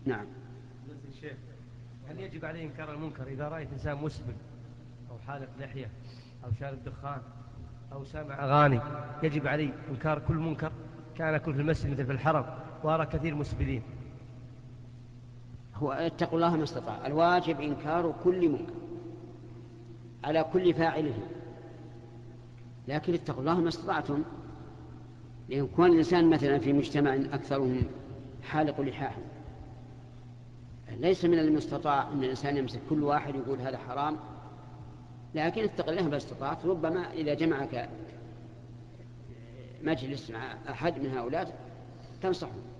نعم. الشيخ، هل يجب عليه إنكار المنكر إذا رأيت إنسان مسبل أو حالق لحية أو شارب دخان أو سامع أغاني؟ يجب علي إنكار كل منكر؟ كان أكون في المسجد مثل في الحرم وأرى كثير مسبلين. هو اتقوا الله ما استطاع، الواجب إنكار كل منكر على كل فاعله، لكن اتقوا الله ما استطعتم. لأن كون الإنسان مثلا في مجتمع أكثرهم حالق لحاهم، ليس من المستطاع أن الإنسان يمسك كل واحد يقول هذا حرام، لكن اتق الله ما استطعت. ربما إذا جمعك مجلس مع أحد من هؤلاء تنصحه.